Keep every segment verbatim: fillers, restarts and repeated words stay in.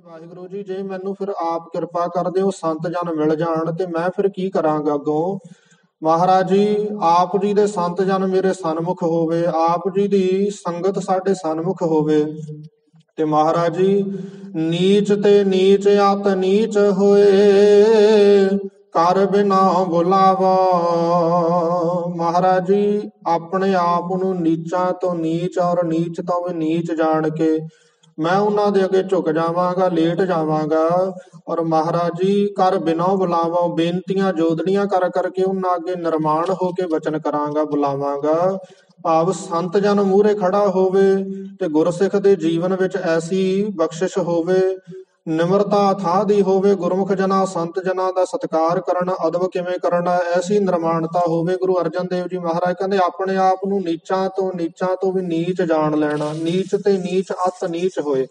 ਵਾਹਿਗੁਰੂ ਜੀ, ਜੇ ਮੈਨੂੰ ਫਿਰ ਆਪ ਕਿਰਪਾ ਕਰਦੇ ਹੋ ਸੰਤ ਜਨ ਮਿਲ ਜਾਣ ਤੇ ਮੈਂ ਫਿਰ ਕੀ ਕਰਾਂਗਾ ਅੱਗੋਂ। ਮਹਾਰਾਜ ਜੀ, ਆਪ ਜੀ ਦੇ ਸੰਤ ਜਨ ਮੇਰੇ ਸਨਮੁਖ ਹੋਵੇ, ਆਪ ਜੀ ਦੀ ਸੰਗਤ ਸਾਡੇ ਸਨਮੁਖ ਹੋਵੇ। ਤੇ ਮਹਾਰਾਜ ਜੀ, ਨੀਚ ਤੇ ਨੀਚ ਅਤ ਨੀਚ ਹੋਏ, ਕਰ ਬਿਨਾ ਬੁਲਾਵਾ। ਮਹਾਰਾਜ ਜੀ, ਆਪਣੇ ਆਪ ਨੂੰ ਨੀਚਾਂ ਤੋਂ ਨੀਚ ਔਰ ਨੀਚ ਤੋਂ ਵੀ ਨੀਚ ਜਾਣ ਕੇ ਮੈਂ ਉਹਨਾਂ ਦੇ ਅੱਗੇ ਝੁਕ ਜਾਵਾਂਗਾ, ਲੇਟ ਜਾਵਾਂਗਾ। ਔਰ ਮਹਾਰਾਜ ਜੀ, ਕਰ ਬਿਨੋ ਬੁਲਾਵਾ, ਬੇਨਤੀਆਂ ਜੋਦੜੀਆਂ ਕਰ ਕਰਕੇ ਉਹਨਾਂ ਅੱਗੇ ਨਿਰਮਾਣ ਹੋ ਕੇ ਵਚਨ ਕਰਾਂਗਾ, ਬੁਲਾਵਾਂਗਾ। ਭਾਵ ਸੰਤ ਜਨ ਮੂਹਰੇ ਖੜਾ ਹੋਵੇ ਤੇ ਗੁਰਸਿੱਖ ਦੇ ਜੀਵਨ ਵਿੱਚ ਐਸੀ ਬਖਸ਼ਿਸ਼ ਹੋਵੇ, ਨਿਮਰਤਾ ਥਾਂ ਦੀ ਹੋਵੇ, ਗੁਰਮੁਖ ਜਨਾਂ ਸੰਤ ਜਨਾਂ ਦਾ ਸਤਿਕਾਰ ਕਰਨਾ, ਅਦਬ ਕਿਵੇਂ ਕਰਨਾ, ਐਸੀ ਨਿਰਮਾਣਤਾ ਹੋਵੇ। ਗੁਰੂ ਅਰਜਨ ਦੇਵ ਜੀ ਮਹਾਰਾਜ ਕਹਿੰਦੇ ਆਪਣੇ ਆਪ ਨੂੰ ਨੀਚਾਂ ਤੋਂ ਨੀਚਾਂ ਤੋਂ ਵੀ ਨੀਚ ਜਾਣ ਲੈਣਾ। ਨੀਚ ਤੇ ਨੀਚ ਅਤ ਨੀਚ ਹੋਏ,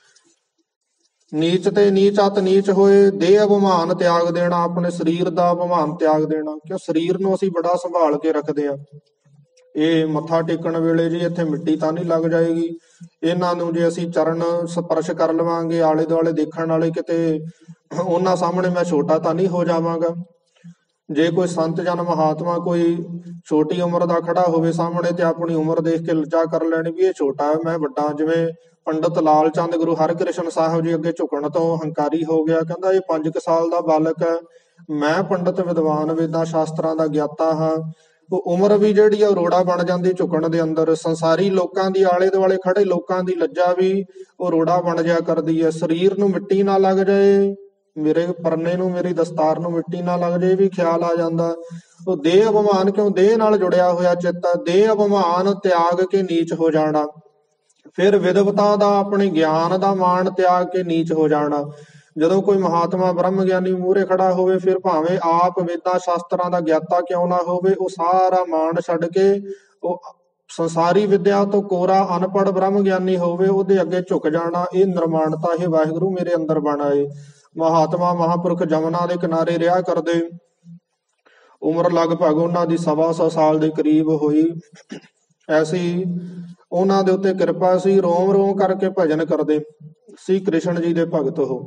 ਨੀਚ ਤੇ ਨੀਚ ਅਤ ਨੀਚ ਹੋਏ। ਦੇਹ ਅਭਿਮਾਨ ਤਿਆਗ ਦੇਣਾ, ਆਪਣੇ ਸਰੀਰ ਦਾ ਅਭਿਮਾਨ ਤਿਆਗ ਦੇਣਾ। ਕਿਉਂ ਸਰੀਰ ਨੂੰ ਅਸੀਂ ਬੜਾ ਸੰਭਾਲ ਕੇ ਰੱਖਦੇ ਹਾਂ। ਇਹ ਮੱਥਾ ਟੇਕਣ ਵੇਲੇ ਜੀ ਇੱਥੇ ਮਿੱਟੀ ਤਾਂ ਨਹੀਂ ਲੱਗ ਜਾਏਗੀ। ਇਹਨਾਂ ਨੂੰ ਜੇ ਅਸੀਂ ਚਰਨ ਸਪਰਸ਼ ਕਰ ਲਵਾਂਗੇ, ਆਲੇ ਦੁਆਲੇ ਦੇਖਣ ਵਾਲੇ ਕਿਤੇ ਉਹਨਾਂ ਸਾਹਮਣੇ ਮੈਂ ਛੋਟਾ ਤਾਂ ਨਹੀਂ ਹੋ ਜਾਵਾਂਗਾ। ਜੇ ਕੋਈ ਸੰਤ ਜਨ ਮਹਾਤਮਾ ਕੋਈ ਛੋਟੀ ਉਮਰ ਦਾ ਖੜਾ ਹੋਵੇ ਸਾਹਮਣੇ ਤੇ ਆਪਣੀ ਉਮਰ ਦੇਖ ਕੇ ਲੱਜਾ ਕਰ ਲੈਣੀ ਵੀ ਇਹ ਛੋਟਾ ਹੈ, ਮੈਂ ਵੱਡਾ। ਜਿਵੇਂ ਪੰਡਤ ਲਾਲ ਚੰਦ ਗੁਰੂ ਹਰਿਕ੍ਰਿਸ਼ਨ ਸਾਹਿਬ ਜੀ ਅੱਗੇ ਝੁਕਣ ਤੋਂ ਹੰਕਾਰੀ ਹੋ ਗਿਆ, ਕਹਿੰਦਾ ਇਹ ਪੰਜ ਕੁ ਸਾਲ ਦਾ ਬਾਲਕ ਹੈ, ਮੈਂ ਪੰਡਤ ਵਿਦਵਾਨ ਵੇਦਾਂ ਸ਼ਾਸਤਰਾਂ ਦਾ ਗਿਆਤਾ ਹਾਂ। ਉਹ ਉਮਰ ਵੀ ਜਿਹੜੀ ਆ ਉਹ ਰੋੜਾ ਬਣ ਜਾਂਦੀ ਝੁਕਣ ਦੇ ਅੰਦਰ। ਸੰਸਾਰੀ ਲੋਕਾਂ ਦੀ, ਆਲੇ ਦੁਆਲੇ ਖੜੇ ਲੋਕਾਂ ਦੀ ਲੱਜਾ ਵੀ ਉਹ ਰੋੜਾ ਬਣ ਜਾ ਕਰਦੀ ਹੈ। ਸਰੀਰ ਨੂੰ ਮਿੱਟੀ ਨਾ ਲੱਗ ਜਾਏ, ਮੇਰੇ ਪਰਨੇ ਨੂੰ, ਮੇਰੀ ਦਸਤਾਰ ਨੂੰ ਮਿੱਟੀ ਨਾ ਲੱਗ ਜਾਏ ਵੀ ਖਿਆਲ ਆ ਜਾਂਦਾ। ਉਹ ਦੇਹ ਅਭਿਮਾਨ, ਕਿਉਂ ਦੇਹ ਨਾਲ ਜੁੜਿਆ ਹੋਇਆ ਚਿੱਤ, ਦੇਹ ਅਭਿਮਾਨ ਤਿਆਗ ਕੇ ਨੀਚ ਹੋ ਜਾਣਾ। ਫਿਰ ਵਿਦਵਤਾ ਦਾ, ਆਪਣੇ ਗਿਆਨ ਦਾ ਮਾਣ ਤਿਆਗ ਕੇ ਨੀਚ ਹੋ ਜਾਣਾ। ਜਦੋਂ ਕੋਈ ਮਹਾਤਮਾ ਬ੍ਰਹਮ ਗਿਆਨੀ ਮੂਹਰੇ ਖੜਾ ਹੋਵੇ, ਫਿਰ ਭਾਵੇਂ ਆਪ ਵੇਦਾਂ ਸ਼ਾਸਤਰਾਂ ਦਾ ਗਿਆਤਾ ਕਿਉਂ ਨਾ ਹੋਵੇ, ਉਹ ਸਾਰਾ ਮਾਣ ਛੱਡ ਕੇ ਉਹ ਸੰਸਾਰੀ ਵਿਦਿਆ ਤੋਂ ਕੋਰਾ ਅਨਪੜ੍ਹ ਬ੍ਰਹਮ ਗਿਆਨੀ ਹੋਵੇ, ਉਹਦੇ ਅੱਗੇ ਝੁਕ ਜਾਣਾ। ਇਹ ਨਿਰਮਾਣਤਾ ਇਹ ਵਾਹਿਗੁਰੂ ਮੇਰੇ ਅੰਦਰ ਬਣ ਆਏ। ਮਹਾਤਮਾ ਮਹਾਂਪੁਰਖ ਜਮਨਾ ਦੇ ਕਿਨਾਰੇ ਰਿਹਾ ਕਰਦੇ, ਉਮਰ ਲਗਭਗ ਉਹਨਾਂ ਦੀ ਸਵਾ ਸੌ ਸਾਲ ਦੇ ਕਰੀਬ ਹੋਈ। ਐਸੀ ਉਹਨਾਂ ਦੇ ਉੱਤੇ ਕਿਰਪਾ ਸੀ, ਰੋਮ ਰੋਮ ਕਰਕੇ ਭਜਨ ਕਰਦੇ ਸੀ। ਕ੍ਰਿਸ਼ਨ ਜੀ ਦੇ ਭਗਤ ਉਹ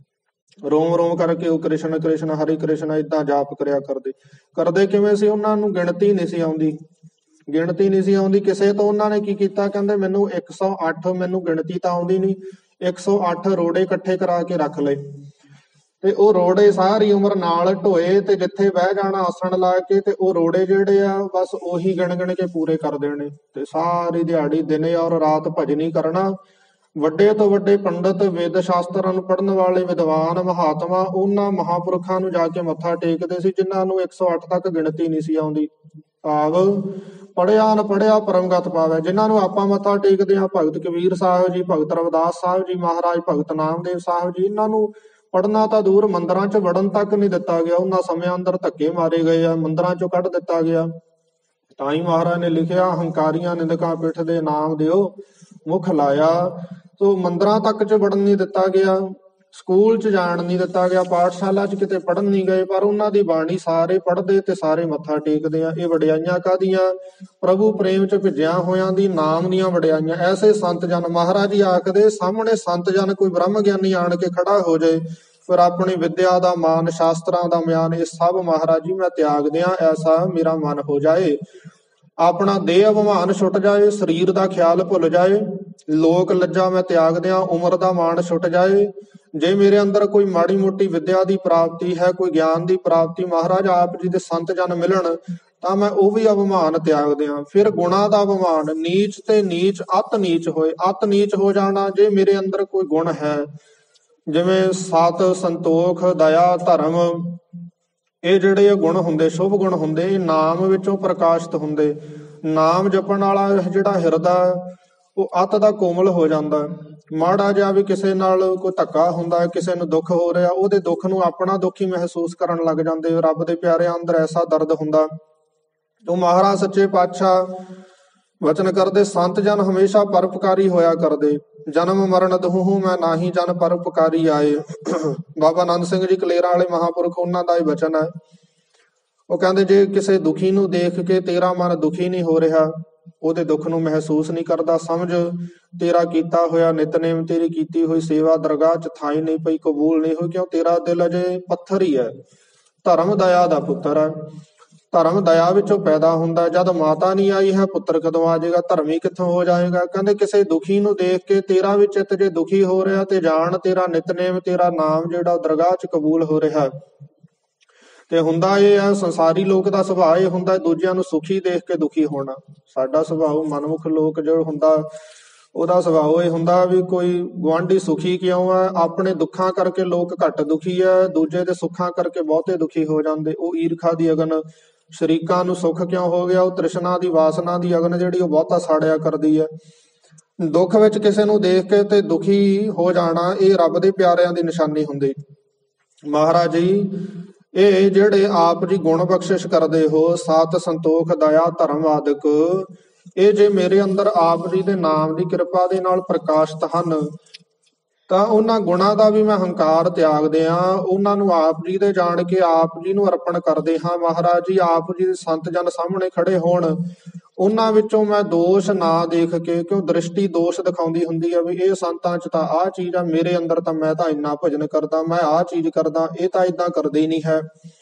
ਰੋਮ ਰੋਮ ਕਰਕੇ ਉਹ ਕ੍ਰਿਸ਼ਨ ਕ੍ਰਿਸ਼ਨ ਹਰੀ ਕ੍ਰਿਸ਼ਨ ਏਦਾਂ ਜਾਪ ਕਰਿਆ ਕਰਦੇ। ਕਰਦੇ ਕਿਵੇਂ ਸੀ, ਉਹਨਾਂ ਨੂੰ ਗਿਣਤੀ ਨਹੀਂ ਸੀ ਆਉਂਦੀ, ਗਿਣਤੀ ਨਹੀਂ ਸੀ ਆਉਂਦੀ ਕਿਸੇ ਤੋਂ। ਉਹਨਾਂ ਨੇ ਕੀ ਕੀਤਾ, ਕਹਿੰਦੇ ਮੈਨੂੰ ਇੱਕ ਸੌ ਅੱਠ, ਮੈਨੂੰ ਗਿਣਤੀ ਤਾਂ ਆਉਂਦੀ ਨਹੀਂ, ਇੱਕ ਸੌ ਅੱਠ ਰੋੜੇ ਇਕੱਠੇ ਕਰਾ ਕੇ ਰੱਖ ਲਏ। ਤੇ ਉਹ ਰੋੜੇ ਸਾਰੀ ਉਮਰ ਨਾਲ ਢੋਏ ਤੇ ਜਿੱਥੇ ਬਹਿ ਜਾਣਾ ਆਸਣ ਲਾ ਕੇ, ਤੇ ਉਹ ਰੋੜੇ ਜਿਹੜੇ ਆ ਬਸ ਉਹੀ ਗਿਣ ਗਿਣ ਕੇ ਪੂਰੇ ਕਰ ਦੇਣੇ। ਤੇ ਸਾਰੀ ਦਿਹਾੜੀ ਦਿਨੇ ਔਰ ਰਾਤ ਭਜਨੀ ਕਰਨਾ। ਵੱਡੇ ਤੋਂ ਵੱਡੇ ਪੰਡਤ, ਵੇਦ ਸ਼ਾਸਤਰਾਂ ਨੂੰ ਪੜ੍ਹਨ ਵਾਲੇ ਵਿਦਵਾਨ ਮਹਾਤਮਾ, ਉਹਨਾਂ ਮਹਾਂਪੁਰਖਾਂ ਨੂੰ ਜਾ ਕੇ ਮੱਥਾ ਟੇਕਦੇ ਸੀ ਜਿਨ੍ਹਾਂ ਨੂੰ ਇੱਕ ਸੌ ਅੱਠ ਤੱਕ ਗਿਣਤੀ ਨਹੀਂ ਸੀ ਆਉਂਦੀ। ਭਾਵ ਪੜਿਆ ਨਾ ਪੜਿਆ ਪਰਮਗਤ ਪਾਵੇ। ਜਿਨ੍ਹਾਂ ਨੂੰ ਆਪਾਂ ਮੱਥਾ ਟੇਕਦੇ ਹਾਂ, ਭਗਤ ਕਬੀਰ ਸਾਹਿਬ ਜੀ, ਭਗਤ ਰਵਿਦਾਸ ਸਾਹਿਬ ਜੀ ਮਹਾਰਾਜ, ਭਗਤ ਨਾਮਦੇਵ ਸਾਹਿਬ ਜੀ, ਇਹਨਾਂ ਨੂੰ ਪੜ੍ਹਨਾ ਤਾਂ ਦੂਰ, ਮੰਦਿਰਾਂ 'ਚ ਵੜਨ ਤੱਕ ਨਹੀਂ ਦਿੱਤਾ ਗਿਆ। ਉਹਨਾਂ ਸਮਿਆਂ ਅੰਦਰ ਧੱਕੇ ਮਾਰੇ ਗਏ ਆ, ਮੰਦਿਰਾਂ 'ਚੋਂ ਕੱਢ ਦਿੱਤਾ ਗਿਆ। ਤਾਂ ਹੀ ਮਹਾਰਾਜ ਨੇ ਲਿਖਿਆ, ਹੰਕਾਰੀਆਂ ਨਿੰਦਕਾਂ ਪਿੱਠ ਦੇ ਨਾਮ ਦਿਓ ਮੁਖ ਲਾਇਆ। ਤੋ ਮੰਦਿਰਾਂ ਤੱਕ 'ਚ ਵੜਨ ਨਹੀਂ ਦਿੱਤਾ ਗਿਆ, ਸਕੂਲ 'ਚ ਜਾਣ ਨਹੀਂ ਦਿੱਤਾ ਗਿਆ, ਪਾਠਸ਼ਾਲਾ 'ਚ ਕਿਤੇ ਪੜ੍ਹਨ ਨਹੀਂ ਗਏ। ਪਰ ਉਹਨਾਂ ਦੀ ਬਾਣੀ ਸਾਰੇ ਪੜ੍ਹਦੇ ਤੇ ਸਾਰੇ ਮੱਥਾ ਟੇਕਦੇ ਆ। ਇਹ ਵਡਿਆਈਆਂ ਕਾਹਦੀਆਂ, ਪ੍ਰਭੂ ਪ੍ਰੇਮ 'ਚ ਭਿੱਜਿਆ ਹੋਇਆਂ ਦੀ ਨਾਮ ਦੀਆਂ ਵਡਿਆਈਆਂ। ਐਸੇ ਸੰਤ ਜਨ, ਮਹਾਰਾਜ ਜੀ ਆਖਦੇ ਸਾਹਮਣੇ ਸੰਤ ਜਨ ਕੋਈ ਬ੍ਰਹਮ ਗਿਆਨੀ ਆਣ ਕੇ ਖੜਾ ਹੋ ਜਾਏ, ਫਿਰ ਆਪਣੀ ਵਿਦਿਆ ਦਾ ਮਾਨ, ਸ਼ਾਸਤਰਾਂ ਦਾ ਮਿਆਨ, ਇਹ ਸਭ ਮਹਾਰਾਜ ਜੀ ਮੈਂ ਤਿਆਗ ਦਿਆਂ, ਐਸਾ ਮੇਰਾ ਮਨ ਹੋ ਜਾਏ। ਆਪਣਾ ਦੇਹ ਅਭਿਮਾਨ ਛੁੱਟ ਜਾਏ, ਸਰੀਰ ਦਾ ਖਿਆਲ ਭੁੱਲ ਜਾਏ, ਲੋਕ ਲੱਜਾ ਮੈਂ ਤਿਆਗ ਦਿਆਂ, ਉਮਰ ਦਾ ਮਾਣ ਛੁੱਟ ਜਾਏ। ਜੇ ਮੇਰੇ ਅੰਦਰ ਕੋਈ ਮਾੜੀ ਮੋਟੀ ਵਿਦਿਆ ਦੀ ਪ੍ਰਾਪਤੀ ਹੈ, ਕੋਈ ਗਿਆਨ ਦੀ ਪ੍ਰਾਪਤੀ, ਮਹਾਰਾਜ ਆਪ ਜੀ ਦੇ ਸੰਤ ਜਨ ਮਿਲਣ, ਤਾਂ ਮੈਂ ਉਹ ਵੀ ਅਭਿਮਾਨ ਤਿਆਗ ਦਿਆਂ। ਫਿਰ ਗੁਣਾਂ ਦਾ ਅਭਿਮਾਨ, ਨੀਚ ਤੇ ਨੀਚ ਅਤ ਨੀਚ ਹੋਏ, ਅਤ ਨੀਚ ਹੋ ਜਾਣਾ। ਜੇ ਮੇਰੇ ਅੰਦਰ ਕੋਈ ਗੁਣ ਹੈ, ਜਿਵੇਂ ਸਤ, ਸੰਤੋਖ, ਦਇਆ, ਧਰਮ, ਇਹ ਜਿਹੜੇ ਗੁਣ ਹੁੰਦੇ, ਸ਼ੁਭ ਗੁਣ ਹੁੰਦੇ, ਇਹ ਨਾਮ ਵਿੱਚੋਂ ਪ੍ਰਕਾਸ਼ਿਤ ਹੁੰਦੇ। ਨਾਮ ਜਪਣ ਵਾਲਾ ਜਿਹੜਾ ਹਿਰਦਾ, ਉਹ ਅਤ ਦਾ ਕੋਮਲ ਹੋ ਜਾਂਦਾ। ਮਾੜਾ ਜਿਹਾ ਵੀ ਕਿਸੇ ਨਾਲ ਕੋਈ ਧੱਕਾ ਹੁੰਦਾ, ਕਿਸੇ ਨੂੰ ਦੁੱਖ ਹੋ ਰਿਹਾ, ਉਹਦੇ ਦੁੱਖ ਨੂੰ ਆਪਣਾ ਦੁੱਖ ਹੀ ਮਹਿਸੂਸ ਕਰਨ ਲੱਗ ਜਾਂਦੇ। ਰੱਬ ਦੇ ਪਿਆਰਿਆਂ ਅੰਦਰ ਐਸਾ ਦਰਦ ਹੁੰਦਾ। ਉਹ ਮਹਾਰਾਜ ਸੱਚੇ ਪਾਤਸ਼ਾਹ ਵਚਨ ਕਰਦੇ, ਸੰਤ ਜਨ ਹਮੇਸ਼ਾ ਪਰਉਪਕਾਰੀ ਹੋਇਆ ਕਰਦੇ। ਜਨਮ ਮਰਨ ਦਹੂੰ ਮੈਂ ਨਾਹੀ, ਜਨ ਪਰਉਪਕਾਰੀ ਆਏ। ਬਾਬਾ ਆਨੰਦ ਸਿੰਘ ਜੀ ਕਲੇਰਾਂ ਵਾਲੇ ਮਹਾਂਪੁਰਖ, ਉਹਨਾਂ ਦਾ ਇਹ ਵਚਨ ਹੈ। ਉਹ ਕਹਿੰਦੇ ਜੇ ਕਿਸੇ ਦੁਖੀ ਨੂੰ ਦੇਖ ਕੇ ਤੇਰਾ ਮਨ ਦੁਖੀ ਨਹੀਂ ਹੋ ਰਿਹਾ, ਉਹਦੇ ਦੁੱਖ ਨੂੰ ਮਹਿਸੂਸ ਨਹੀਂ ਕਰਦਾ। ਸਮਝ ਤੇਰਾ ਕੀਤਾ ਹੋਇਆ ਨਿਤਨੇਮ, ਤੇਰੀ ਕੀਤੀ ਹੋਈ ਸੇਵਾ ਦਰਗਾਹ ਚ ਥਾਈ ਨਹੀਂ ਪਈ, ਕਬੂਲ ਨਹੀਂ ਹੋਈ, ਕਿਉਂ ਤੇਰਾ ਦਿਲ ਅਜੇ ਪੱਥਰ ਹੀ ਹੈ। ਧਰਮ ਦਇਆ ਦਾ ਪੁੱਤਰ ਹੈ, ਧਰਮ ਦਇਆ ਵਿੱਚੋਂ ਪੈਦਾ ਹੁੰਦਾ। ਜਦ ਮਾਤਾ ਨਹੀਂ ਆਈ ਹੈ, ਪੁੱਤਰ ਕਦੋਂ ਆ ਜਾਏਗਾ, ਧਰਮੀ ਕਿੱਥੋਂ ਹੋ ਜਾਏਗਾ। ਕਹਿੰਦੇ ਕਿਸੇ ਦੁਖੀ ਨੂੰ ਦੇਖ ਕੇ ਤੇਰਾ ਵੀ ਚਿੱਤ ਜੇ ਦੁਖੀ ਹੋ ਰਿਹਾ ਤੇ ਜਾਣ ਤੇਰਾ ਨਿਤਨੇਮ, ਤੇਰਾ ਨਾਮ ਜਿਹੜਾ ਦਰਗਾਹ ਚ ਕਬੂਲ ਹੋ ਰਿਹਾ। ਤੇ ਹੁੰਦਾ ਇਹ ਆ, ਸੰਸਾਰੀ ਲੋਕ ਦਾ ਸੁਭਾਅ ਇਹ ਹੁੰਦਾ ਦੂਜਿਆਂ ਨੂੰ ਸੁਖੀ ਦੇਖ ਕੇ ਦੁਖੀ ਹੋਣਾ। ਸਾਡਾ ਸੁਭਾਅ ਮਨਮੁਖ ਲੋਕ ਜੋ ਹੁੰਦਾ ਉਹਦਾ ਸੁਭਾਅ ਇਹ ਹੁੰਦਾ ਵੀ ਕੋਈ ਗੁਆਂਢੀ ਸੁਖੀ ਕਿਉਂ ਹੈ, ਆਪਣੇ ਦੁੱਖਾਂ ਕਰਕੇ ਲੋਕ ਘੱਟ ਦੁਖੀ ਹੈ, ਦੂਜੇ ਦੇ ਸੁੱਖਾਂ ਕਰਕੇ ਬਹੁਤੇ ਦੁਖੀ ਹੋ ਜਾਂਦੇ। ਉਹ ਈਰਖਾ ਦੀ ਅਗਨ, ਸ਼ਰੀਕਾਂ ਨੂੰ ਸੁੱਖ ਕਿਉਂ ਹੋ ਗਿਆ, ਉਹ ਤ੍ਰਿਸ਼ਨਾ ਦੀ ਵਾਸਨਾ ਦੀ ਅਗਨ ਜਿਹੜੀ ਉਹ ਬਹੁਤਾ ਸਾੜਿਆ ਕਰਦੀ ਹੈ। ਦੁੱਖ ਵਿੱਚ ਕਿਸੇ ਨੂੰ ਦੇਖ ਕੇ ਤੇ ਦੁਖੀ ਹੋ ਜਾਣਾ ਇਹ ਰੱਬ ਦੇ ਪਿਆਰਿਆਂ ਦੀ ਨਿਸ਼ਾਨੀ ਹੁੰਦੀ। ਮਹਾਰਾਜ ਜੀ ਇਹ ਜਿਹੜੇ ਆਪ ਜੀ ਗੁਣ ਬਖਸ਼ਿਸ਼ ਕਰਦੇ ਹੋ, ਸਤ ਸੰਤੋਖ ਦਇਆ ਧਰਮ ਆਦਿਕ, ਇਹ ਜੇ ਮੇਰੇ ਅੰਦਰ ਆਪ ਜੀ ਦੇ ਨਾਮ ਦੀ ਕਿਰਪਾ ਦੇ ਨਾਲ ਪ੍ਰਕਾਸ਼ਿਤ ਹਨ ਤਾਂ ਉਹਨਾਂ ਗੁਣਾਂ ਦਾ ਵੀ ਮੈਂ ਹੰਕਾਰ ਤਿਆਗਦੇ ਹਾਂ, ਉਹਨਾਂ ਨੂੰ ਆਪ ਜੀ ਦੇ ਜਾਣ ਕੇ ਆਪ ਜੀ ਨੂੰ ਅਰਪਣ ਕਰਦੇ ਹਾਂ। ਮਹਾਰਾਜ ਜੀ ਆਪ ਜੀ ਦੇ ਸੰਤ ਜਨ ਸਾਹਮਣੇ ਖੜੇ ਹੋਣ, ਉਹਨਾਂ ਵਿੱਚੋਂ ਮੈਂ ਦੋਸ਼ ਨਾ ਦੇਖ ਕੇ, ਕਿਉਂ ਦ੍ਰਿਸ਼ਟੀ ਦੋਸ਼ ਦਿਖਾਉਂਦੀ ਹੁੰਦੀ ਹੈ ਵੀ ਇਹ ਸੰਤਾਂ ਚ ਤਾਂ ਆਹ ਚੀਜ਼ ਆ, ਮੇਰੇ ਅੰਦਰ ਤਾਂ ਮੈਂ ਤਾਂ ਇੰਨਾ ਭਜਨ ਕਰਦਾ, ਮੈਂ ਆਹ ਚੀਜ਼ ਕਰਦਾ, ਇਹ ਤਾਂ ਏਦਾਂ ਕਰਦੇ ਹੀ ਨਹੀਂ ਹੈ।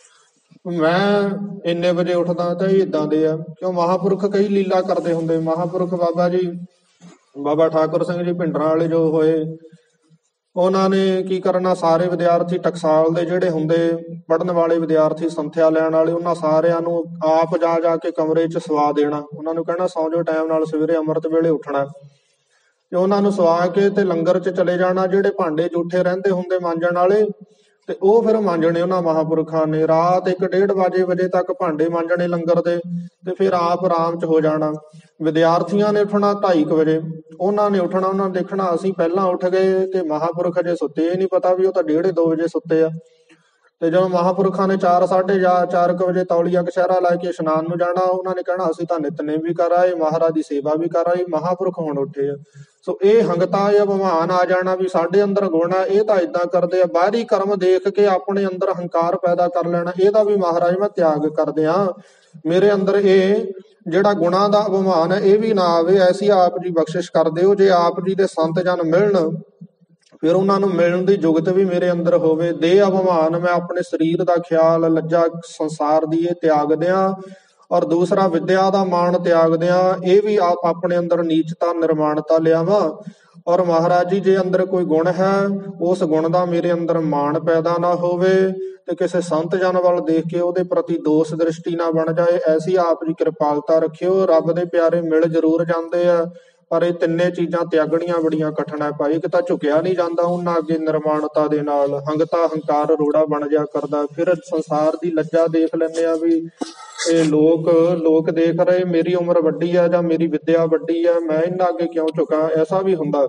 ਮੈਂ ਇੰਨੇ ਵਜੇ ਉੱਠਦਾ ਤਾਂ ਇਹ ਏਦਾਂ ਦੇ ਆ। ਕਿਉਂ ਮਹਾਂਪੁਰਖ ਕਈ ਲੀਲਾ ਕਰਦੇ ਹੁੰਦੇ। ਮਹਾਂਪੁਰਖ ਬਾਬਾ ਜੀ ਬਾਬਾ ਠਾਕੁਰ ਸਿੰਘ ਜੀ ਭਿੰਡਰਾਂ ਵਾਲੇ ਜੋ ਹੋਏ, ਉਹਨਾਂ ਨੇ ਕੀ ਕਰਨਾ, ਸਾਰੇ ਵਿਦਿਆਰਥੀ ਟਕਸਾਲ ਦੇ ਜਿਹੜੇ ਹੁੰਦੇ ਪੜ੍ਹਨ ਵਾਲੇ ਵਿਦਿਆਰਥੀ, ਸੰਥਿਆ ਲੈਣ ਵਾਲੇ, ਉਹਨਾਂ ਸਾਰਿਆਂ ਨੂੰ ਆਪ ਜਾ ਜਾ ਕੇ ਕਮਰੇ 'ਚ ਸਵਾ ਦੇਣਾ। ਉਹਨਾਂ ਨੂੰ ਕਹਿਣਾ ਸੌਂ ਜਾਓ ਟਾਈਮ ਨਾਲ, ਸਵੇਰੇ ਅੰਮ੍ਰਿਤ ਵੇਲੇ ਉੱਠਣਾ। ਤੇ ਉਹਨਾਂ ਨੂੰ ਸਵਾ ਕੇ ਤੇ ਲੰਗਰ 'ਚ ਚਲੇ ਜਾਣਾ। ਜਿਹੜੇ ਭਾਂਡੇ ਜੂਠੇ ਰਹਿੰਦੇ ਹੁੰਦੇ ਮਾਂਜਣ ਵਾਲੇ, ਤੇ ਉਹ ਫਿਰ ਮਾਂਜਣੇ ਉਹਨਾਂ ਮਹਾਂਪੁਰਖਾਂ ਨੇ। ਰਾਤ ਇੱਕ ਡੇਢ ਵਜੇ ਵਜੇ ਤੱਕ ਭਾਂਡੇ ਮਾਂਜਣੇ ਲੰਗਰ ਦੇ, ਤੇ ਫਿਰ ਆਪ ਆਰਾਮ 'ਚ ਹੋ ਜਾਣਾ। ਵਿਦਿਆਰਥੀਆਂ ਨੇ ਉੱਠਣਾ ਢਾਈ ਕੁ ਵਜੇ, ਉਹਨਾਂ ਨੇ ਉੱਠਣਾ, ਉਹਨਾਂ ਨੇ ਦੇਖਣਾ ਅਸੀਂ ਪਹਿਲਾਂ ਉੱਠ ਗਏ ਤੇ ਮਹਾਂਪੁਰਖ ਅਜੇ ਸੁੱਤੇ, ਇਹ ਨਹੀਂ ਪਤਾ ਵੀ ਉਹ ਤਾਂ ਡੇਢ ਦੋ ਵਜੇ ਸੁੱਤੇ ਆ। ਤੇ ਜਦੋਂ ਮਹਾਂਪੁਰਖਾਂ ਨੇ ਚਾਰ ਸਾਢੇ ਚਾਰ ਕੁ ਵਜੇ ਤੌਲੀਆ ਕਛਹਿਰਾ ਲੈ ਕੇ ਇਸ਼ਨਾਨ ਨੂੰ ਜਾਣਾ, ਉਹਨਾਂ ਨੇ ਕਹਿਣਾ ਅਸੀਂ ਤਾਂ ਨਿਤਨੇਮ ਵੀ ਕਰ ਆਏ, ਮਹਾਰਾਜ ਦੀ ਸੇਵਾ ਵੀ ਕਰ ਆਏ, ਮਹਾਂਪੁਰਖ ਹੁਣ ਉੱਠੇ ਆ। ਸੋ ਇਹ ਹੰਗਤਾ ਜਾਂ ਅਭਿਮਾਨ ਆ ਜਾਣਾ ਵੀ ਸਾਡੇ ਅੰਦਰ ਗੁਣ ਆ, ਇਹ ਤਾਂ ਏਦਾਂ ਕਰਦੇ ਆ। ਬਾਹਰੀ ਕਰਮ ਦੇਖ ਕੇ ਆਪਣੇ ਅੰਦਰ ਹੰਕਾਰ ਪੈਦਾ ਕਰ ਲੈਣਾ, ਇਹਦਾ ਵੀ ਮਹਾਰਾਜ ਮੈਂ ਤਿਆਗ ਕਰਦੇ ਹਾਂ। ਮੇਰੇ ਅੰਦਰ ਇਹ ਜਿਹੜਾ ਗੁਣਾਂ ਦਾ ਅਭਿਮਾਨ ਹੈ ਇਹ ਵੀ ਨਾ ਆਵੇ, ਐਸੀ ਆਪ ਜੀ ਬਖਸ਼ਿਸ਼ ਕਰਦੇ ਹੋ। ਜੇ ਆਪ ਜੀ ਦੇ ਸੰਤ ਜਨ ਮਿਲਣ, ਫਿਰ ਉਹਨਾਂ ਨੂੰ ਮਿਲਣ ਦੀ ਜੁਗਤ ਵੀ ਮੇਰੇ ਅੰਦਰ ਹੋਵੇ। ਦੇ ਅਭਿਮਾਨ ਮੈਂ ਆਪਣੇ ਸਰੀਰ ਦਾ ਖਿਆਲ, ਲੱਜਾ ਸੰਸਾਰ ਦੀ ਇਹ ਤਿਆਗ ਦਿਆਂ, ਔਰ ਦੂਸਰਾ ਵਿਦਿਆ ਦਾ ਮਾਣ ਤਿਆਗ ਦਿਆਂ। ਇਹ ਵੀ ਆਪ ਆਪਣੇ ਅੰਦਰ ਨੀਚਤਾ ਨਿਰਮਾਣਤਾ ਲਿਆਵਾਂ। ਔਰ ਮਹਾਰਾਜ ਜੀ ਜੇ ਅੰਦਰ ਕੋਈ ਗੁਣ ਹੈ, ਉਸ ਗੁਣ ਦਾ ਮੇਰੇ ਅੰਦਰ ਮਾਣ ਪੈਦਾ ਨਾ ਹੋਵੇ, ਤੇ ਕਿਸੇ ਸੰਤ ਜਨ ਵੱਲ ਦੇਖ ਕੇ ਉਹਦੇ ਪ੍ਰਤੀ ਦੋਸ਼ ਦ੍ਰਿਸ਼ਟੀ ਨਾ ਬਣ ਜਾਏ। ਐਸੀ ਆਪ ਜੀ ਕਿਰਪਾਲਤਾ ਰੱਖਿਓ। ਰੱਬ ਦੇ ਪਿਆਰੇ ਮਿਲ ਜ਼ਰੂਰ ਜਾਂਦੇ ਆ, ਪਰ ਇਹ ਤਿੰਨੇ ਚੀਜ਼ਾਂ ਤਿਆਗਣੀਆਂ ਬੜੀਆਂ ਕਠਿਨ ਹੈ ਭਾਈ। ਇੱਕ ਤਾਂ ਝੁਕਿਆ ਨਹੀਂ ਜਾਂਦਾ ਉਹਨਾਂ ਅੱਗੇ ਨਿਰਮਾਣਤਾ ਦੇ ਨਾਲ, ਹੰਗਤਾ ਹੰਕਾਰ ਰੋੜਾ ਬਣ ਜਾ ਕਰਦਾ। ਫਿਰ ਸੰਸਾਰ ਦੀ ਲੱਜਾ ਦੇਖ ਲੈਂਦੇ ਆ ਵੀ ਇਹ ਲੋਕ ਲੋਕ ਦੇਖ ਰਹੇ, ਮੇਰੀ ਉਮਰ ਵੱਡੀ ਆ ਜਾਂ ਮੇਰੀ ਵਿਦਿਆ ਵੱਡੀ ਆ, ਮੈਂ ਇਹਨਾਂ ਅੱਗੇ ਕਿਉਂ ਝੁਕਾਂ, ਐਸਾ ਵੀ ਹੁੰਦਾ।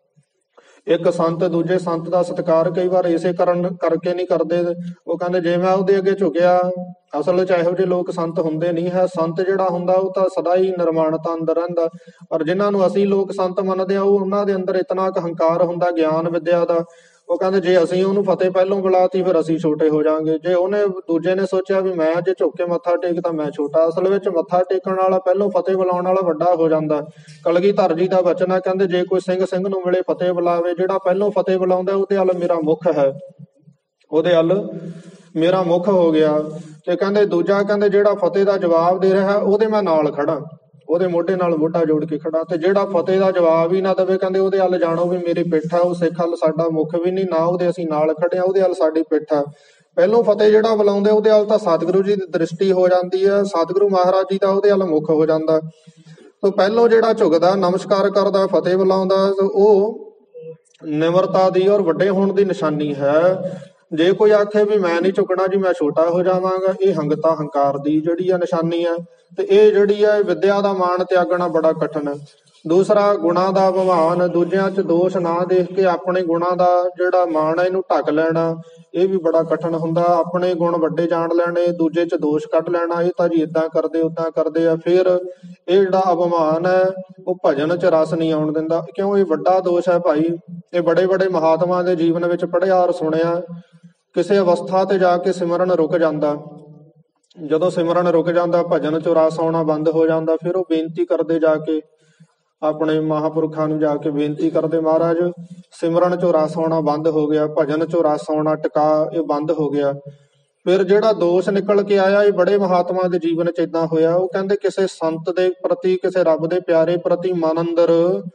ਇੱਕ ਸੰਤ ਦੂਜੇ ਸੰਤ ਦਾ ਸਤਿਕਾਰ ਕਈ ਵਾਰ ਇਸੇ ਕਾਰਨ ਕਰਕੇ ਨਹੀਂ ਕਰਦੇ। ਉਹ ਕਹਿੰਦੇ ਜੇ ਮੈਂ ਉਹਦੇ ਅੱਗੇ ਝੁਕਿਆ, ਅਸਲ 'ਚ ਇਹੋ ਜਿਹੇ ਲੋਕ ਸੰਤ ਹੁੰਦੇ ਨਹੀਂ ਹੈ। ਸੰਤ ਜਿਹੜਾ ਹੁੰਦਾ ਉਹ ਤਾਂ ਸਦਾ ਹੀ ਨਿਰਮਾਣਤਾ ਅੰਦਰ ਰਹਿੰਦਾ। ਪਰ ਜਿਨ੍ਹਾਂ ਨੂੰ ਅਸੀਂ ਲੋਕ ਸੰਤ ਮੰਨਦੇ ਆ, ਉਹ ਉਹਨਾਂ ਦੇ ਅੰਦਰ ਇਤਨਾ ਕੁ ਹੰਕਾਰ ਹੁੰਦਾ ਗਿਆਨ ਵਿਦਿਆ ਦਾ। ਉਹ ਕਹਿੰਦੇ ਜੇ ਅਸੀਂ ਉਹਨੂੰ ਫਤਿਹ ਪਹਿਲੋਂ ਬੁਲਾਤੀ, ਫਿਰ ਅਸੀਂ ਛੋਟੇ ਹੋ ਜਾਾਂਗੇ। ਜੇ ਉਹਨੇ ਦੂਜੇ ਨੇ ਸੋਚਿਆ ਵੀ ਮੈਂ ਜੇ ਝੁੱਕ ਕੇ ਮੱਥਾ ਟੇਕ ਤਾਂ ਮੈਂ ਛੋਟਾ। ਅਸਲ ਵਿੱਚ ਮੱਥਾ ਟੇਕਣ ਵਾਲਾ ਪਹਿਲੋਂ ਫਤਿਹ ਬੁਲਾਉਣ ਵਾਲਾ ਵੱਡਾ ਹੋ ਜਾਂਦਾ। ਕਲਗੀਧਰ ਜੀ ਦਾ ਬਚਨ ਹੈ, ਕਹਿੰਦੇ ਜੇ ਕੋਈ ਸਿੰਘ ਸਿੰਘ ਨੂੰ ਮਿਲੇ ਫਤਿਹ ਬੁਲਾਵੇ, ਜਿਹੜਾ ਪਹਿਲੋਂ ਫਤਿਹ ਬੁਲਾਉਂਦਾ ਉਹਦੇ ਵੱਲ ਮੇਰਾ ਮੁੱਖ ਹੈ, ਉਹਦੇ ਵੱਲ ਮੇਰਾ ਮੁੱਖ ਹੋ ਗਿਆ। ਤੇ ਕਹਿੰਦੇ ਦੂਜਾ ਕਹਿੰਦੇ ਜਿਹੜਾ ਫਤਿਹ ਦਾ ਜਵਾਬ ਦੇ ਰਿਹਾ ਉਹਦੇ ਮੈਂ ਨਾਲ ਖੜਾ, ਉਹਦੇ ਮੋਢੇ ਨਾਲ ਮੋਢਾ ਜੋੜ ਕੇ ਖੜਾ। ਤੇ ਜਿਹੜਾ ਫਤਿਹ ਦਾ ਜਵਾਬ ਹੀ ਨਾ ਦੇਵੇ, ਕਹਿੰਦੇ ਉਹਦੇ ਵੱਲ ਜਾਣੋ ਵੀ ਮੇਰੀ ਪਿੱਠ ਆ। ਉਹ ਸਿੱਖ ਵੱਲ ਸਾਡਾ ਮੁੱਖ ਵੀ ਨਹੀਂ, ਨਾ ਉਹਦੇ ਅਸੀਂ ਨਾਲ ਖੜੇ ਆ, ਉਹਦੇ ਵੱਲ ਸਾਡੀ ਪਿੱਠ ਆ। ਪਹਿਲੋਂ ਫਤਿਹ ਜਿਹੜਾ ਬੁਲਾਉਂਦੇ ਉਹਦੇ ਵੱਲ ਤਾਂ ਸਤਿਗੁਰੂ ਜੀ ਦੀ ਦ੍ਰਿਸ਼ਟੀ ਹੋ ਜਾਂਦੀ ਹੈ, ਸਤਿਗੁਰੂ ਮਹਾਰਾਜ ਜੀ ਦਾ ਉਹਦੇ ਵੱਲ ਮੁੱਖ ਹੋ ਜਾਂਦਾ। ਤੋ ਪਹਿਲੋਂ ਜਿਹੜਾ ਝੁਕਦਾ, ਨਮਸਕਾਰ ਕਰਦਾ, ਫਤਿਹ ਬੁਲਾਉਂਦਾ, ਉਹ ਨਿਮਰਤਾ ਦੀ ਔਰ ਵੱਡੇ ਹੋਣ ਦੀ ਨਿਸ਼ਾਨੀ ਹੈ। ਜੇ ਕੋਈ ਆਖੇ ਵੀ ਮੈਂ ਨਹੀਂ ਝੁਕਣਾ ਜੀ, ਮੈਂ ਛੋਟਾ ਹੋ ਜਾਵਾਂਗਾ, ਇਹ ਹੰਗਤਾ ਹੰਕਾਰ ਦੀ ਜਿਹੜੀ ਆ ਨਿਸ਼ਾਨੀ ਹੈ। ਤੇ ਇਹ ਜਿਹੜੀ ਹੈ ਵਿਦਿਆ ਦਾ ਮਾਣ ਤਿਆਗਣਾ ਬੜਾ ਕਠਿਨ ਹੈ। ਦੂਸਰਾ ਗੁਣਾਂ ਦਾ ਅਭਿਮਾਨ, ਦੂਜਿਆਂ 'ਚ ਦੋਸ਼ ਨਾ ਦੇਖ ਕੇ ਆਪਣੇ ਗੁਣਾਂ ਦਾ ਜਿਹੜਾ ਮਾਣ ਹੈ ਇਹਨੂੰ ਢੱਕ ਲੈਣਾ, ਇਹ ਵੀ ਬੜਾ ਕਠਿਨ ਹੁੰਦਾ। ਆਪਣੇ ਗੁਣ ਵੱਡੇ ਜਾਣ ਲੈਣੇ, ਦੂਜੇ 'ਚ ਦੋਸ਼ ਕੱਢ ਲੈਣਾ, ਇਹ ਤਾਂ ਜੀ ਏਦਾਂ ਕਰਦੇ ਓਦਾਂ ਕਰਦੇ ਆ। ਫਿਰ ਇਹ ਜਿਹੜਾ ਅਭਿਮਾਨ ਹੈ ਉਹ ਭਜਨ 'ਚ ਰਸ ਨਹੀਂ ਆਉਣ ਦਿੰਦਾ। ਕਿਉਂ ਇਹ ਵੱਡਾ ਦੋਸ਼ ਹੈ ਭਾਈ। ਇਹ ਬੜੇ ਬੜੇ ਮਹਾਤਮਾ ਦੇ ਜੀਵਨ ਵਿੱਚ ਪੜ੍ਹਿਆ ਔਰ ਸੁਣਿਆ। ਕਿਸੇ ਅਵਸਥਾ ਤੇ ਜਾ ਕੇ ਸਿਮਰਨ ਰੁਕ ਜਾਂਦਾ, ਜਦੋਂ ਸਿਮਰਨ ਰੁਕ ਜਾਂਦਾ, ਭਜਨ ਚੋਂ ਰਸ ਆਉਣਾ ਬੰਦ ਹੋ ਜਾਂਦਾ, ਫਿਰ ਉਹ ਬੇਨਤੀ ਕਰਦੇ ਜਾ ਕੇ ਆਪਣੇ ਮਹਾਂਪੁਰਖਾਂ ਨੂੰ ਜਾ ਕੇ ਬੇਨਤੀ ਕਰਦੇ, ਮਹਾਰਾਜ ਸਿਮਰਨ ਚੋਂ ਰਸ ਆਉਣਾ ਬੰਦ ਹੋ ਗਿਆ, ਭਜਨ ਚੋਂ ਰਸ ਆਉਣਾ ਟਿਕਾ ਇਹ ਬੰਦ ਹੋ ਗਿਆ। ਫਿਰ ਜਿਹੜਾ ਦੋਸ਼ ਨਿਕਲ ਕੇ ਆਇਆ, ਇਹ ਬੜੇ ਮਹਾਤਮਾ ਦੇ ਜੀਵਨ ਚ ਏਦਾਂ ਹੋਇਆ। ਉਹ ਕਹਿੰਦੇ ਕਿਸੇ ਸੰਤ ਦੇ ਪ੍ਰਤੀ, ਕਿਸੇ ਰੱਬ ਦੇ ਪਿਆਰੇ ਪ੍ਰਤੀ ਮਨ ਅੰਦਰ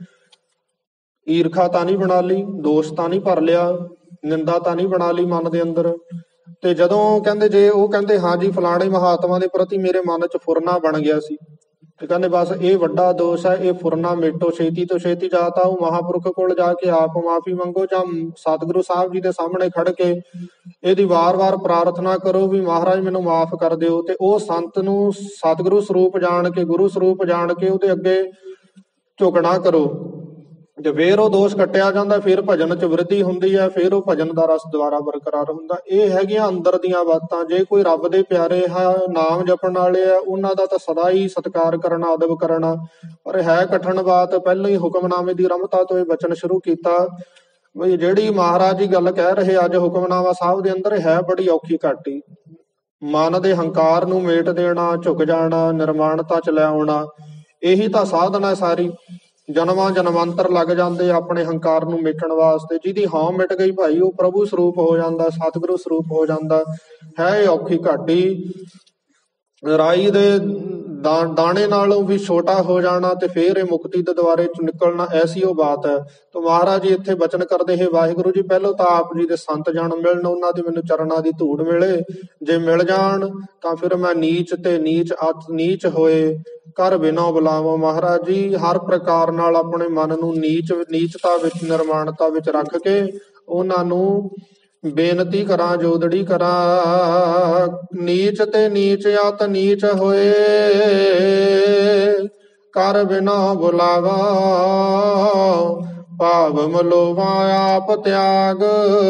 ਈਰਖਾ ਤਾਂ ਨਹੀਂ ਬਣਾ ਲਈ, ਦੋਸ਼ ਤਾਂ ਨਹੀਂ ਭਰ ਲਿਆ, ਨਿੰਦਾ ਤਾਂ ਨਹੀਂ ਬਣਾ ਲਈ ਮਨ ਦੇ ਅੰਦਰ। ਤੇ ਜਦੋਂ ਕਹਿੰਦੇ ਜੇ ਉਹ ਕਹਿੰਦੇ ਹਾਂ ਜੀ ਫਲਾਣੇ ਮਹਾਤਮਾ ਦੇ ਪ੍ਰਤੀ ਮੇਰੇ ਮਨ ਚ ਫੁਰਨਾ ਬਣ ਗਿਆ ਸੀ, ਤੇ ਕਹਿੰਦੇ ਬਸ ਇਹ ਵੱਡਾ ਦੋਸ਼ ਹੈ, ਇਹ ਫੁਰਨਾ ਮੇਟੋ ਛੇਤੀ ਤੋਂ ਛੇਤੀ, ਜਾਂ ਤਾਂ ਉਹ ਮਹਾਂਪੁਰਖ ਕੋਲ ਜਾ ਕੇ ਆਪ ਮਾਫੀ ਮੰਗੋ, ਜਾਂ ਸਤਿਗੁਰੂ ਸਾਹਿਬ ਜੀ ਦੇ ਸਾਹਮਣੇ ਖੜ ਕੇ ਇਹਦੀ ਵਾਰ-ਵਾਰ ਪ੍ਰਾਰਥਨਾ ਕਰੋ ਵੀ ਮਹਾਰਾਜ ਮੈਨੂੰ ਮਾਫ ਕਰ ਦਿਓ। ਤੇ ਉਹ ਸੰਤ ਨੂੰ ਸਤਿਗੁਰੂ ਸਰੂਪ ਜਾਣ ਕੇ, ਗੁਰੂ ਸਰੂਪ ਜਾਣ ਕੇ ਉਹਦੇ ਅੱਗੇ ਝੁਕਣਾ ਕਰੋ। ਜੇ ਫੇਰ ਉਹ ਦੋਸ਼ ਕੱਟਿਆ ਜਾਂਦਾ, ਫਿਰ ਭਜਨ ਚ ਵ੍ਰਿੱਧੀ ਹੁੰਦੀ ਹੈ, ਫਿਰ ਉਹ ਭਜਨ ਦਾ ਰਸ ਦੁਬਾਰਾ ਬਰਕਰਾਰ ਹੁੰਦਾ। ਇਹ ਹੈਗੀਆਂ ਅੰਦਰ ਦੀਆਂ ਬਾਤਾਂ। ਜੇ ਕੋਈ ਰੱਬ ਦੇ ਪਿਆਰੇ ਹੈ, ਨਾਮ ਜਪਣ ਵਾਲੇ ਆ, ਉਹਨਾਂ ਦਾ ਤਾਂ ਸਦਾ ਹੀ ਸਤਿਕਾਰ ਕਰਨਾ, ਅਦਬ ਕਰਨਾ। ਪਰ ਹੈ ਕਠਿਨ ਬਾਤ। ਪਹਿਲਾਂ ਹੀ ਹੁਕਮਨਾਮੇ ਦੀ ਰਮਤਾ ਤੋਂ ਇਹ ਬਚਨ ਸ਼ੁਰੂ ਕੀਤਾ ਵੀ ਜਿਹੜੀ ਮਹਾਰਾਜ ਜੀ ਗੱਲ ਕਹਿ ਰਹੇ ਅੱਜ ਹੁਕਮਨਾਮਾ ਸਾਹਿਬ ਦੇ ਅੰਦਰ, ਹੈ ਬੜੀ ਔਖੀ ਘਾਟੀ। ਮਨ ਦੇ ਹੰਕਾਰ ਨੂੰ ਮੇਟ ਦੇਣਾ, ਝੁਕ ਜਾਣਾ, ਨਿਰਮਾਣਤਾ ਚ ਲੈ ਆਉਣਾ, ਇਹੀ ਤਾਂ ਸਾਧਨਾ ਸਾਰੀ। ਜਨਮਾਂ ਜਨਮਾਂਤਰ ਲੱਗ ਜਾਂਦੇ ਆਪਣੇ ਹੰਕਾਰ ਨੂੰ ਮਿਟਣ ਵਾਸਤੇ। ਜਿਹਦੀ ਹਾਂ ਮਿਟ ਗਈ ਭਾਈ, ਉਹ ਪ੍ਰਭੂ ਸਰੂਪ ਹੋ ਜਾਂਦਾ, ਸਤਿਗੁਰੂ ਸਰੂਪ ਹੋ ਜਾਂਦਾ। ਹੈ ਇਹ ਔਖੀ ਘਾਟੀ। ਰਾਈ ਦੇ ਦਾ ਦਾਣੇ ਨਾਲੋਂ ਵੀ ਛੋਟਾ ਹੋ ਜਾਣਾ ਤੇ ਫੇਰ ਇਹ ਮੁਕਤੀ ਦੇ ਦੁਆਰੇ ਚ ਨਿਕਲਣਾ, ਐਸੀ ਉਹ ਬਾਤ ਹੈ। ਤਾਂ ਮਹਾਰਾਜ ਜੀ ਇੱਥੇ ਬਚਨ ਕਰਦੇ, ਹੈ ਵਾਹਿਗੁਰੂ ਜੀ ਪਹਿਲਾਂ ਤਾਂ ਆਪ ਜੀ ਦੇ ਸੰਤ ਜਨ ਮਿਲਣ, ਉਹਨਾਂ ਦੀ ਮੈਨੂੰ ਚਰਨਾਂ ਦੀ ਧੂੜ ਮਿਲੇ। ਜੇ ਮਿਲ ਜਾਣ ਤਾਂ ਫਿਰ ਮੈਂ ਨੀਚ ਤੇ ਨੀਚ ਅਤ ਨੀਚ ਹੋਏ ਕਰ ਬਿਨੋ ਬੁਲਾਵੋ। ਮਹਾਰਾਜ ਜੀ ਹਰ ਪ੍ਰਕਾਰ ਨਾਲ ਆਪਣੇ ਮਨ ਨੂੰ ਨੀਚ ਨੀਚਤਾ ਵਿੱਚ, ਨਿਰਮਾਣਤਾ ਵਿੱਚ ਰੱਖ ਕੇ ਉਹਨਾਂ ਨੂੰ ਬੇਨਤੀ ਕਰਾਂ, ਜੋਦੜੀ ਕਰਾਂ। ਨੀਚ ਤੇ ਨੀਚ ਅਤ ਨੀਚ ਹੋਏ ਕਰ ਬਿਨਾ ਬੁਲਾਵਾ। ਭਾਵ ਮਲੋਵਾ ਆਪ ਤਿਆਗ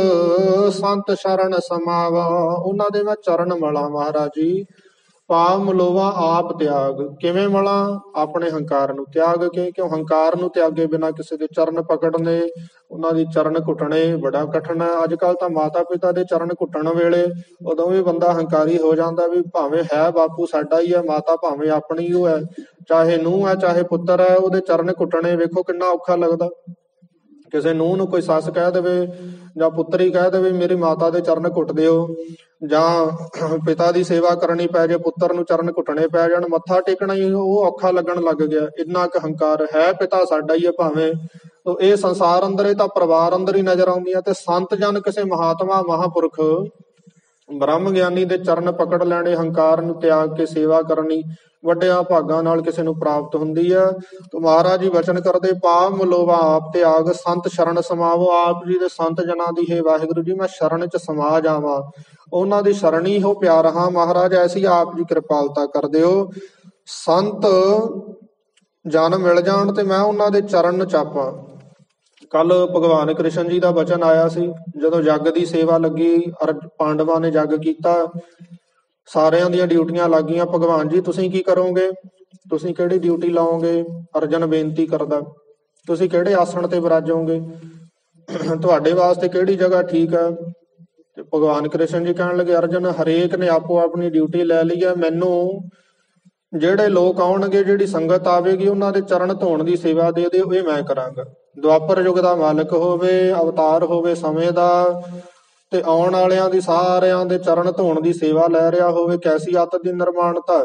ਸੰਤ ਸ਼ਰਨ ਸਮਾਵਾ। ਉਹਨਾਂ ਦੇ ਮੈਂ ਚਰਨ ਮਲਾਂ ਮਹਾਰਾਜ ਜੀ। ਭਾਵ ਮਲੋਵਾ ਆਪ ਤਿਆਗ, ਕਿਵੇਂ ਮਲਾਂ? ਆਪਣੇ ਹੰਕਾਰ ਨੂੰ ਤਿਆਗ ਕੇ। ਕਿਉਂ ਹੰਕਾਰ ਨੂੰ ਤਿਆਗੇ ਬਿਨਾਂ ਕਿਸੇ ਦੇ ਚਰਨ ਪਕੜਨੇ, ਉਹਨਾਂ ਦੀ ਚਰਨ ਘੁੱਟਣੇ ਬੜਾ ਕਠਿਨ ਹੈ। ਅੱਜ ਕੱਲ ਤਾਂ ਮਾਤਾ ਪਿਤਾ ਦੇ ਚਰਨ ਘੁੱਟਣ ਵੇਲੇ ਉਦੋਂ ਵੀ ਬੰਦਾ ਹੰਕਾਰੀ ਹੋ ਜਾਂਦਾ ਵੀ ਭਾਵੇਂ ਹੈ ਬਾਪੂ ਸਾਡਾ ਹੀ ਹੈ, ਮਾਤਾ ਭਾਵੇਂ ਆਪਣੀ ਉਹ ਹੈ, ਚਾਹੇ ਨੂੰਹ ਹੈ ਚਾਹੇ ਪੁੱਤਰ ਹੈ, ਉਹਦੇ ਚਰਨ ਘੁੱਟਣੇ ਵੇਖੋ ਕਿੰਨਾ ਔਖਾ ਲੱਗਦਾ। ਕਿਸੇ ਨੂੰਹ ਨੂੰ ਕੋਈ ਸੱਸ ਕਹਿ ਦੇਵੇ ਜਾਂ ਪੁੱਤਰੀ ਕਹਿ ਦੇਵੇ ਮੇਰੀ ਮਾਤਾ ਦੇ ਚਰਨ ਘੁੱਟ ਦਿਓ, ਜਾਂ ਪਿਤਾ ਦੀ ਸੇਵਾ ਕਰਨੀ ਪੈ ਜੇ, ਪੁੱਤਰ ਨੂੰ ਚਰਨ ਘੁੱਟਣੇ ਪੈ ਜਾਣ, ਮੱਥਾ ਟੇਕਣਾ ਹੀ ਉਹ ਔਖਾ ਲੱਗਣ ਲੱਗ ਗਿਆ। ਇੰਨਾ ਕੁ ਹੰਕਾਰ ਹੈ। ਪਿਤਾ ਸਾਡਾ ਹੀ ਹੈ ਭਾਵੇਂ। ਇਹ ਸੰਸਾਰ ਅੰਦਰ, ਇਹ ਤਾਂ ਪਰਿਵਾਰ ਅੰਦਰ ਹੀ ਨਜ਼ਰ ਆਉਂਦੀਆਂ। ਤੇ ਸੰਤ ਜਨ ਕਿਸੇ ਮਹਾਤਮਾ ਮਹਾਂਪੁਰਖ ਬ੍ਰਹਮ ਗਿਆਨੀ ਦੇ ਚਰਨ ਪਕੜ ਲੈਣੇ, ਹੰਕਾਰ ਨੂੰ ਤਿਆਗ ਕੇ ਸੇਵਾ ਕਰਨੀ ਵੱਡਿਆਂ ਭਾਗਾਂ ਨਾਲ ਕਿਸੇ ਨੂੰ ਪ੍ਰਾਪਤ ਹੁੰਦੀ ਹੈ। ਤੇ ਮਹਾਰਾਜ ਜੀ ਵਚਨ ਕਰਦੇ, ਪਾਵ ਮਲੋਵਾ ਆਪ ਤਿਆਗ ਸੰਤ ਸ਼ਰਨ ਸਮਾਵੋ। ਆਪ ਜੀ ਦੇ ਸੰਤ ਜਨਾਂ ਦੀ ਹੈ ਵਾਹਿਗੁਰੂ ਜੀ ਮੈਂ ਸ਼ਰਨ ਚ ਸਮਾ ਜਾਵਾਂ, ਉਹਨਾਂ ਦੀ ਸ਼ਰਣੀ ਹੋ ਪਿਆਰ ਹਾਂ। ਮਹਾਰਾਜ ਐਸੀ ਆਪ ਜੀ ਕਿਰਪਾਲਤਾ ਕਰ ਦਿਓ, ਸੰਤ ਜਨ ਮਿਲ ਜਾਣ ਤੇ ਮੈਂ ਉਹਨਾਂ ਦੇ ਚਰਨ ਚਾਪਾਂ। ਕੱਲ ਭਗਵਾਨ ਕ੍ਰਿਸ਼ਨ ਜੀ ਦਾ ਬਚਨ ਆਇਆ ਸੀ, ਜਦੋਂ ਜੱਗ ਦੀ ਸੇਵਾ ਲੱਗੀ, ਅਰ ਪਾਂਡਵਾਂ ਨੇ ਜੱਗ ਕੀਤਾ, ਸਾਰਿਆਂ ਦੀਆਂ ਡਿਊਟੀਆਂ ਲੱਗ ਗਈਆਂ। ਭਗਵਾਨ ਜੀ ਤੁਸੀਂ ਕੀ ਕਰੋਗੇ? ਤੁਸੀਂ ਕਿਹੜੀ ਡਿਊਟੀ ਲਾਓਗੇ? ਅਰਜਨ ਬੇਨਤੀ ਕਰਦਾ, ਤੁਸੀਂ ਕਿਹੜੇ ਆਸਣ ਤੇ ਵਿਰਾਜੋਗੇ? ਤੁਹਾਡੇ ਵਾਸਤੇ ਕਿਹੜੀ ਜਗ੍ਹਾ ਠੀਕ ਹੈ? ਤੇ ਭਗਵਾਨ ਕ੍ਰਿਸ਼ਨ ਜੀ ਕਹਿਣ ਲੱਗੇ, ਅਰਜਨ ਹਰੇਕ ਨੇ ਆਪੋ ਆਪਣੀ ਡਿਊਟੀ ਲੈ ਲਈ ਹੈ। ਮੈਨੂੰ ਜਿਹੜੇ ਲੋਕ ਆਉਣਗੇ, ਜਿਹੜੀ ਸੰਗਤ ਆਵੇਗੀ, ਉਹਨਾਂ ਦੇ ਚਰਨ ਧੋਣ ਦੀ ਸੇਵਾ ਦੇ ਦਿਓ, ਇਹ ਮੈਂ ਕਰਾਂਗਾ। ਦੁਆਪਰ ਯੁੱਗ ਦਾ ਮਾਲਕ ਹੋਵੇ, ਅਵਤਾਰ ਹੋਵੇ ਸਮੇਂ ਦਾ, ਤੇ ਆਉਣ ਵਾਲਿਆਂ ਦੀ ਸਾਰਿਆਂ ਦੇ ਚਰਨ ਧੋਣ ਦੀ ਸੇਵਾ ਲੈ ਰਿਹਾ ਹੋਵੇ, ਕੈਸੀ ਅੱਤ ਦੀ ਨਿਰਮਾਣਤਾ।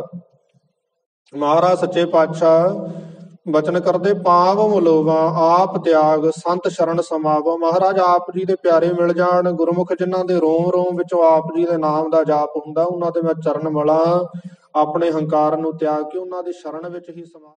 ਮਹਾਰਾਜ ਸੱਚੇ ਪਾਤਸ਼ਾਹ ਬਚਨ ਕਰਦੇ, ਪਾਵ ਮਲੋਵਾ ਆਪ ਤਿਆਗ ਸੰਤ ਸ਼ਰਨ ਸਮਾਵੋ। ਮਹਾਰਾਜ ਆਪ ਜੀ ਦੇ ਪਿਆਰੇ ਮਿਲ ਜਾਣ, ਗੁਰਮੁਖ ਜਿਨ੍ਹਾਂ ਦੇ ਰੋਮ ਰੋਮ ਵਿੱਚੋਂ ਆਪ ਜੀ ਦੇ ਨਾਮ ਦਾ ਜਾਪ ਹੁੰਦਾ, ਉਹਨਾਂ ਦੇ ਮੈਂ ਚਰਨ ਮਲਾਂ, ਆਪਣੇ ਹੰਕਾਰ ਨੂੰ ਤਿਆਗ ਕੇ ਉਹਨਾਂ ਦੀ ਸ਼ਰਨ ਵਿੱਚ ਹੀ ਸਮਾ